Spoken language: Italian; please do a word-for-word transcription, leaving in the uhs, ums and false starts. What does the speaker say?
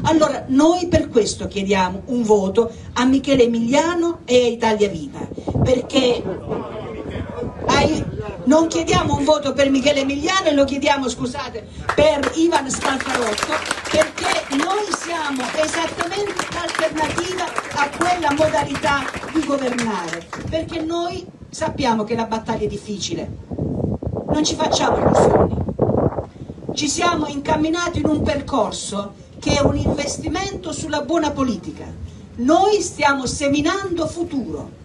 Allora noi per questo chiediamo un voto a Michele Emiliano e a Italia Viva, perché ai, non chiediamo un voto per Michele Emiliano e lo chiediamo, scusate, per Ivan Scalfarotto, perché noi siamo esattamente l'alternativa a quella modalità di governare, perché noi sappiamo che la battaglia è difficile, non ci facciamo illusioni, ci siamo incamminati in un percorso che è un investimento sulla buona politica, noi stiamo seminando futuro.